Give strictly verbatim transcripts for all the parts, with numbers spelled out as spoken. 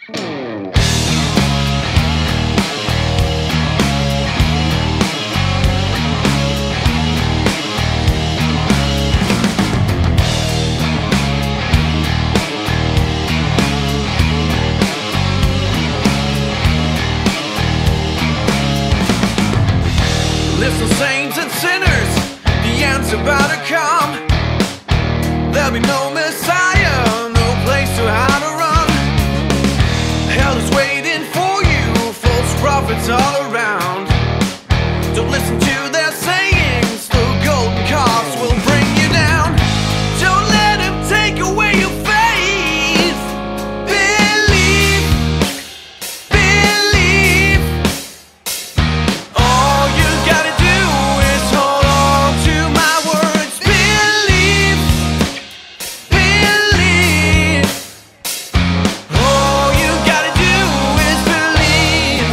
Listen, saints and sinners, the end's about to come. There'll be no Messiah, no place to hide or run. Hell is waiting for you, false prophets all around. Don't listen to their sayings, the golden calves will bring you down. Don't let them take away your faith. Believe, believe. All you gotta do is hold on to my words. Believe, believe. All you gotta do is believe.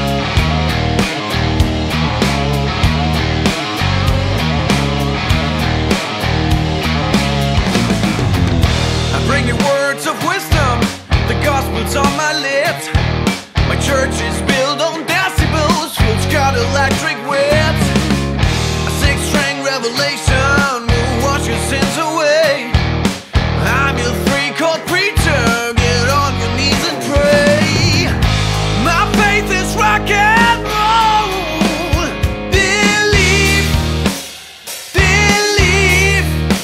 I bring you words of wisdom, the gospel's on my lips. My church is built on decibels, it's got electric whips. A six-string revelation will wash your sins away. I'm your three-chord preacher, get on your knees and pray. My faith is rock and roll. Believe, believe.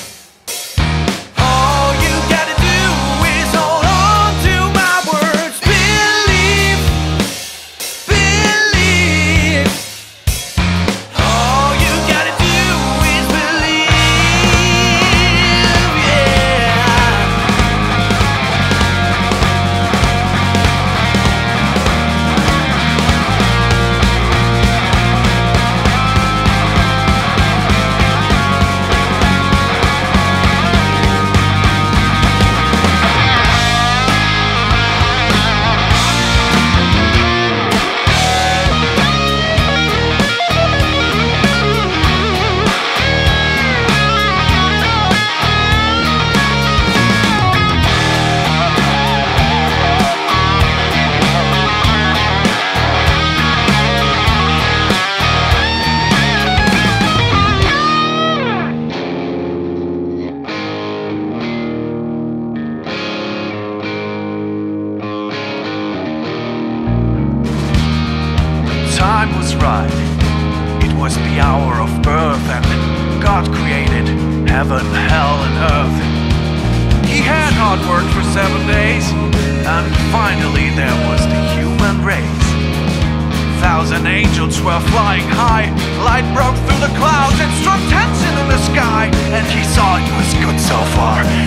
All you gotta do is hold on to my words. Believe, believe. All you gotta do is believe, yeah. Time was right. It was the hour of birth, and God created heaven, hell, and earth. He had hard work for seven days, and finally there was the human race. Thousand angels were flying high, light broke through the clouds and struck tents in the sky, and he saw it was good so far.